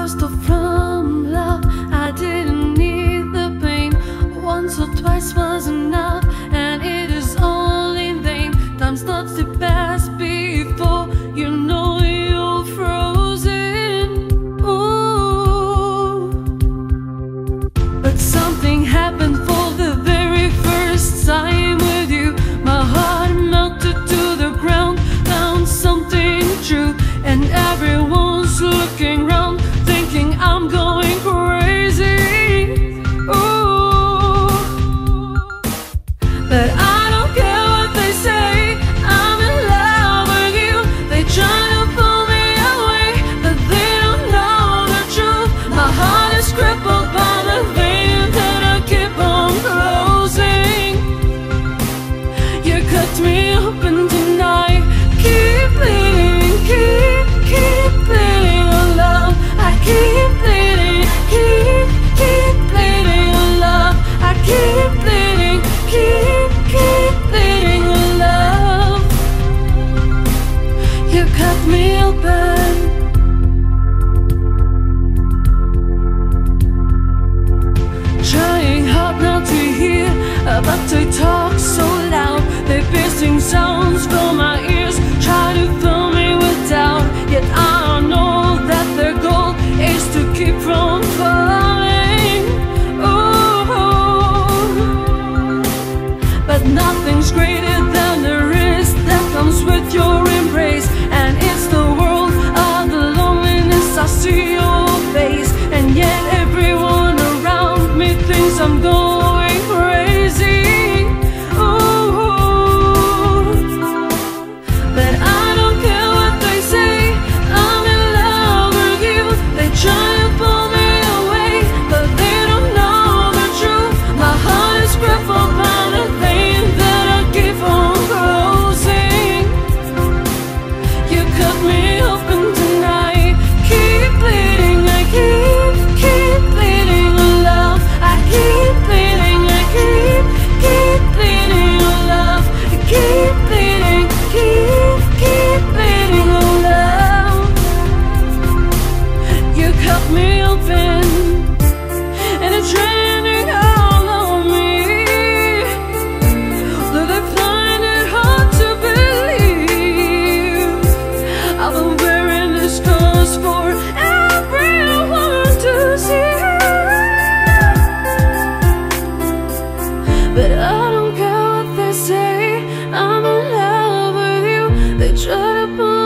stole from love. I didn't need the pain. Once or twice was enough, and it is all in vain. Time starts to pass before you know you're frozen. Ooh. But something happened for the very first time with you. My heart melted to the ground, found something true, and everyone's looking round, thinking I'm going crazy. Ooh. But I don't care what they say, I'm in love with you. They try to pull me away, but they don't know the truth. My heart is crippled by the vein that I keep on closing. You cut me open tonight, keep bleeding, keep bleeding on love. I keep bleeding, keep bleeding on love. I keep bleeding, keep bleeding on love. You cut me open. Trying hard not to hear, but they talk so loud. They piercing sounds from my ears, try to fill me with doubt. Yet I know that their goal is to keep from falling. Ooh. But nothing's greater than the risk that comes with your embrace. And it's the world of the loneliness, I see your face. And yet everyone around me thinks I'm going crazy. Ooh. But I don't care what they say, I'm in love with you. They try to pull me away, but they don't know the truth. My heart is crippled by the vein that I keep on closing. You cut me open tonight, keep bleeding, I keep bleeding on love. I keep bleeding, I keep bleeding on love. I keep bleeding, keep bleeding on love. You cut me open, and it's raining all on me. Though they find it hard to believe, I've been wearing this cause for everyone to see. But I don't care what they say, I'm in love with you. They try to pull